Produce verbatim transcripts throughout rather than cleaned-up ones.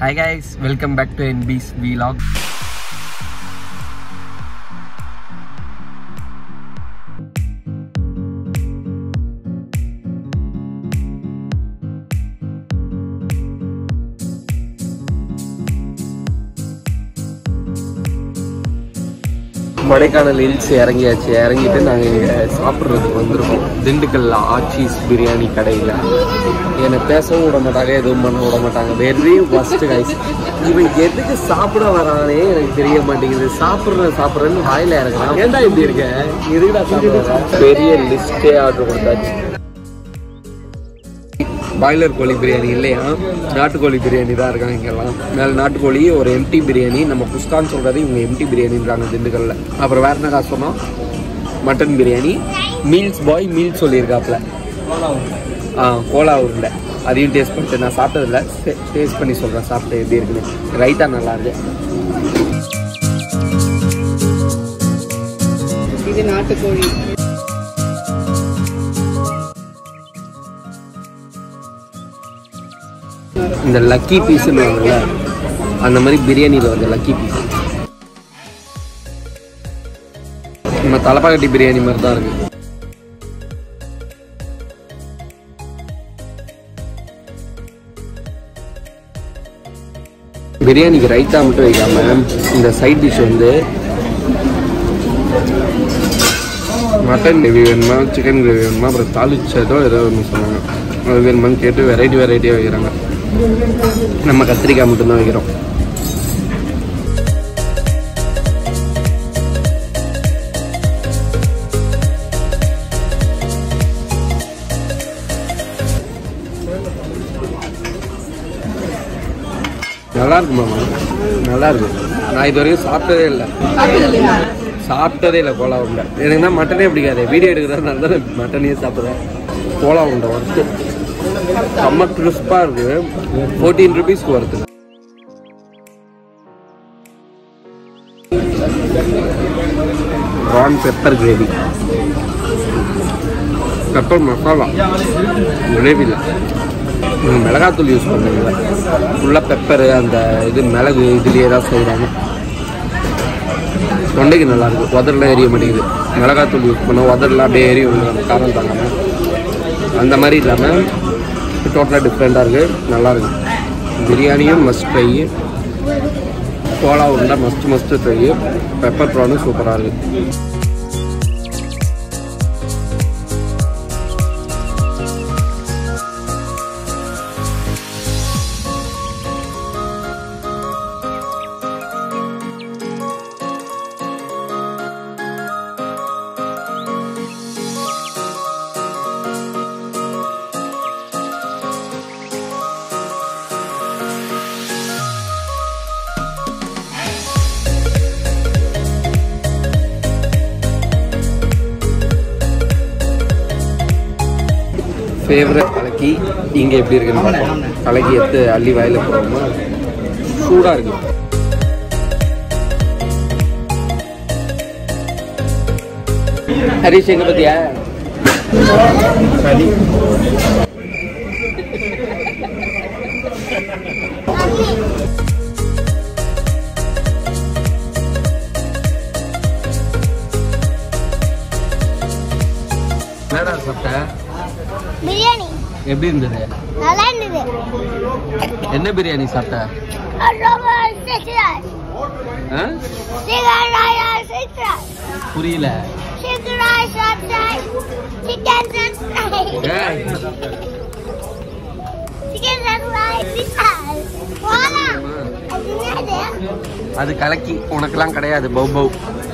Hi guys, welcome back to N B's vlog. Kodaikanal hills இறங்கியாச்சு. இறங்கிட்டு நாங்கள் இங்கே சாப்பிட்றதுக்கு வந்திருக்கோம். திண்டுக்கல் ஆச்சீஸ் பிரியாணி கடையில். என்னை பேசவும் விட மாட்டாங்க, எதுவும் பண்ண விட மாட்டாங்க. Very first guys. இவன் எதுக்கு சாப்பிட வரானே எனக்கு தெரிய மாட்டேங்குது. சாப்பிட்றேன் சாப்பிட்றேன்னு வாயில் இறங்கலாம். ஏன்டா இப்படி இருக்கேன்? எதுக்குடா சாப்பிட்ற? பெரிய லிஸ்ட்டே ஆர்டர் கொடுத்தாச்சு. பாய்லர் கோழி பிரியாணி இல்லையா, நாட்டுக்கோழி பிரியாணி தான் இருக்காங்க இங்கெல்லாம். மேலே நாட்டுக்கோழி, ஒரு எம்டி பிரியாணி. நம்ம குஸ்கான்னு சொல்கிறது இவங்க எம்டி பிரியாணின்றாங்க திண்டுக்கல்ல. அப்புறம் வேறு என்ன காசு சொன்னோம்? மட்டன் பிரியாணி. மீல்ஸ் பாய் மீல்ஸ் சொல்லியிருக்காப்புல. ஆ கோலா உருண்டை, அதையும் டேஸ்ட் பண்ணிட்டு நான் சாப்பிட்டதில்ல, டேஸ்ட் பண்ணி சொல்கிறேன் சாப்பிட்டு எப்படி இருக்குன்னு. ரைத்தா நல்லா இருக்கு. இது நாட்டுக்கோழி. இந்த லக்கி பீஸ்ன்னு வாங்கல, அந்த மாதிரி பிரியாணியில் வந்து லக்கி பீஸ். நம்ம தலப்பாக்கட்டி பிரியாணி மாதிரி தான் இருக்கு. பிரியாணிக்கு ரைத்தா மட்டும் வைக்காம இந்த சைட் டிஷ் வந்து மட்டன் கிரேவி வேணுமா, சிக்கன் கிரேவி வேணுமா, அப்புறம் தாளிச்சதோ ஏதோ ஒன்று சொன்னாங்க. அது வேணுமான்னு கேட்டு வெரைட்டி வெரைட்டியாக வைக்கிறாங்க. நம்ம கத்திரிக்காய் மட்டும்தான் வைக்கிறோம். நல்லா இருக்கு மாமா, நல்லா இருக்கு. நான் இது வரைக்கும் சாப்பிட்டதே இல்லை சாப்பிட்டதே இல்லை கோலா உருண்டை. எனக்கு தான் மட்டனே பிடிக்காது. வீடியோ எடுக்கிறதா தான் மட்டனே சாப்பிட்றேன். கோலா உருண்டை ஒர்த்து, செம்ம கிறிஸ்பாக இருக்குது. ஃபோர்டீன் ருபீஸ்க்கு வருது. Prawn pepper gravy, pepper masala கிரேவியில் மிளகாத்தூள் யூஸ் பண்ணுறீங்களா? ஃபுல்லாக பெப்பரு, அந்த இது மிளகு இதுலேயே தான் செய்கிறாங்க. தொண்டைக்கு நல்லாயிருக்கு. உதரெலாம் எரிய மாட்டேங்குது. மிளகாத்தூள் யூஸ் பண்ணால் உதரெலாம் அப்படியே எரிய விழுவாங்க காரம் தாங்காமல். அந்த மாதிரி இல்லாமல் டோட்டலாக டிஃப்ரெண்ட்டாக இருக்குது, நல்லாயிருக்கு. பிரியாணியும் மஸ்ட் ட்ரை, கோலா உருண்டை மஸ்ட் மஸ்ட்டு ட்ரை, பெப்பர் ப்ரானும் சூப்பராக இருக்குது. ஃபேவரட் கலக்கி இங்கே எப்படி இருக்குன்னு பார்ப்போம். கலக்கி எடுத்து அள்ளி வாயில் போடுறோமா, சூடாக இருக்கு. ஹரிஷ் எங்க பத்தியா சரி என்னடா சாப்பிட்ட? பிரியாணி எப்படி இருந்தது? நல்லா இருந்தது. என்ன பிரியாணி சாப்பிட்ட? புரியல. அது கலக்கி உனக்கெல்லாம் கிடையாது. பௌ பௌ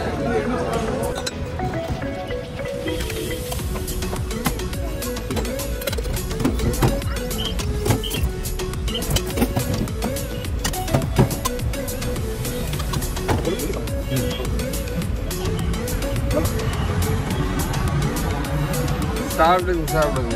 சாப்பிடுங்க சாப்பிடுங்க.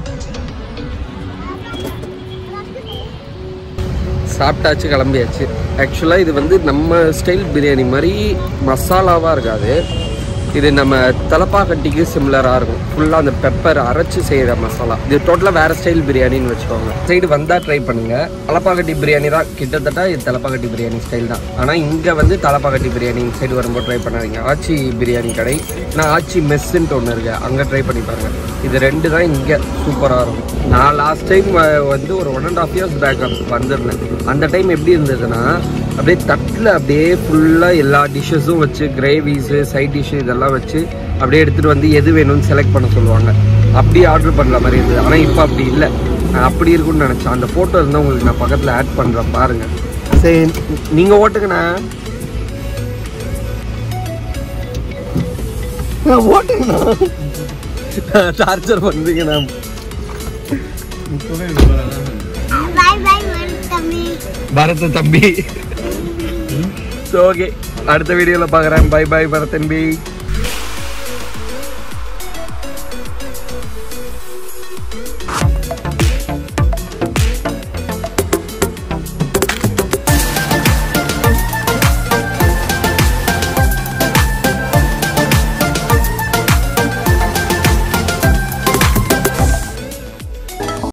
சாப்பிட்டாச்சு, கிளம்பியாச்சு. ஆக்சுவலாக இது வந்து நம்ம ஸ்டைல் பிரியாணி மாதிரி மசாலாவாக இருக்காது. இது நம்ம தலப்பாக்கட்டிக்கு சிமிலராக இருக்கும். ஃபுல்லாக அந்த பெப்பர் அரைச்சி செய்கிற மசாலா. இது டோட்டலாக வேறு ஸ்டைல் பிரியாணின்னு வச்சுக்கோங்க. சைடு வந்தால் ட்ரை பண்ணுங்கள். தலப்பாக்கட்டி பிரியாணி தான் கிட்டத்தட்ட இது தலப்பாக்கட்டி பிரியாணி ஸ்டைல் தான். ஆனால் இங்கே வந்து தலப்பாக்கட்டி பிரியாணி சைடு வரும்போது ட்ரை பண்ணாதீங்க. ஆச்சி பிரியாணி கடை நான் ஆச்சி மெஸ்ஸுன்ட்டு ஒன்று இருக்கு, அங்கே ட்ரை பண்ணி பாருங்கள். இது ரெண்டு தான் இங்கே சூப்பராக இருக்கும். நான் லாஸ்ட் டைம் வந்து ஒரு one and half years back வந்திருந்தேன். அந்த டைம் எப்படி இருந்ததுன்னா அப்படியே தட்டில் அப்படியே ஃபுல்லாக எல்லா டிஷ்ஷஸும் வச்சு கிரேவிஸு சைட் டிஷ்ஷு இதெல்லாம் வச்சு அப்படியே எடுத்துகிட்டு வந்து எது வேணும்னு செலக்ட் பண்ண சொல்லுவாங்க. அப்படியே ஆர்டர் பண்ணுற மாதிரி இருந்தது. ஆனால் இப்போ அப்படி இல்லை. நான் அப்படி இருக்குன்னு நினச்சேன். அந்த ஃபோட்டோ இருந்தால் உங்களுக்கு நான் பக்கத்தில் ஆட் பண்ணுறேன் பாருங்கள். சரி நீங்கள் ஓட்டுங்கண்ணா, ஓட்டுங்கண்ணா. டார்ச்சர் பண்ணுறீங்கண்ணா. பரத் தம்பி. ஓகே, அடுத்த வீடியோவில் பார்க்குறேன். பை பை பரத் தம்பி.